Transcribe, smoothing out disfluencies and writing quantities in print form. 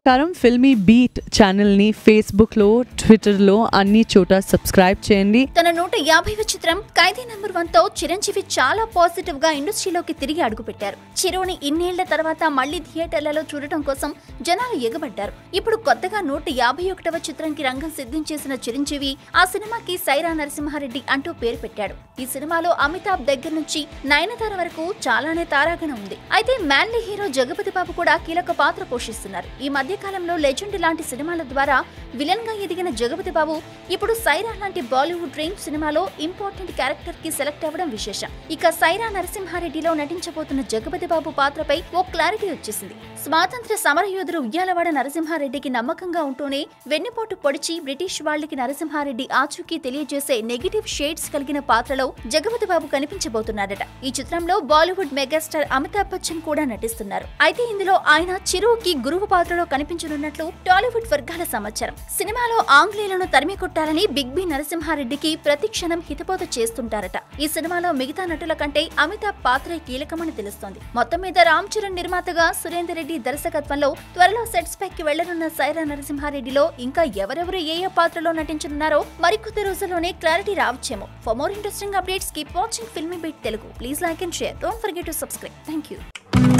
ప్రకారం ఫిల్మీ బీట్ ఛానల్ని ఫేస్బుక్లో, ట్విట్టర్లో అన్ని చోట సబ్స్క్రైబ్ చేయండి. తన 150వ చిత్రం ఖైదీ నంబర్ 1తో చిరంజీవి చాలా పాజిటివ్ గా ఇండస్ట్రీలోకి తిరిగి అడుగుపెట్టారు. చిరుని ఇన్నేళ్ల తర్వాత మళ్లీ థియేటర్లలో చూడటం కోసం జనాలు ఎగబడ్డారు. ఇప్పుడు కొత్తగా 151వ చిత్రానికి రంగం సిద్ధించేసిన చిరంజీవి ఆ సినిమాకి సైరా నరసింహారెడ్డి అంటూ పేరు పెట్టాడు. ఈ సినిమాలో అమితాబ్ దగ్గర నుంచి నయనతార వరకు చాలానే తారాగణం ఉంది. అయితే మ్యాన్లీ హీరో జగపతి బాబు కూడా కీలక పాత్ర పోషిస్తున్నారు. ఈ మధ్య కాలంలో లెజెండ్ లాంటి సినిమాల ద్వారా విలన్ గా ఎదిగిన జగపతి బాబు ఇప్పుడు సైరా లాంటి బాలీవుడ్ రేంజ్ సినిమాలో ఇంపార్టెంట్ క్యారెక్టర్ కి సెలెక్ట్ అవ్వడం విశేషం. ఇక సైరా నరసింహారెడ్డిలో నటించబోతున్న జగపతి బాబు పాత్రపై ఓ క్లారిటీ వచ్చేసింది. స్వాతంత్ర సమరయోధుడు ఉయ్యాలవాడ నరసింహారెడ్డికి నమ్మకంగా ఉంటూనే వెన్నుపోటు పొడిచి బ్రిటిష్ వాళ్ళకి నరసింహారెడ్డి ఆచూకీ తెలియజేసే నెగిటివ్ షేడ్స్ కలిగిన పాత్రలో జగపతి బాబు కనిపించబోతున్నాడట. ఈ చిత్రంలో బాలీవుడ్ మెగాస్టార్ అమితాబ్ బచ్చన్ కూడా నటిస్తున్నారు. అయితే ఇందులో ఆయన చిరుకి గురువు పాత్రలో కనిపించనున్నట్లు టాలీవుడ్ వర్గాల సమాచారం. సినిమాలో ఆంగ్లేయులను తరిమి కొట్టాలని బిగ్ బి నరసింహారెడ్డికి ప్రతి క్షణం హితబోధ చేస్తుంటారట. ఈ సినిమాలో మిగతా నటుల కంటే అమితాబ్ పాత్రే కీలకమని తెలుస్తోంది. మొత్తం మీద రామ్ చరణ్ నిర్మాతగా సురేందర్ రెడ్డి దర్శకత్వంలో త్వరలో సెట్స్ పైకి వెళ్లనున్న సైరా నరసింహారెడ్డిలో ఇంకా ఎవరెవరు ఏ పాత్రలో నటించనున్నారో మరికొద్ది రోజుల్లోనే క్లారిటీ రావచ్చేమో. For more interesting updates keep watching Filmi Beat Telugu. Please like and share. Don't forget to subscribe. Thank you.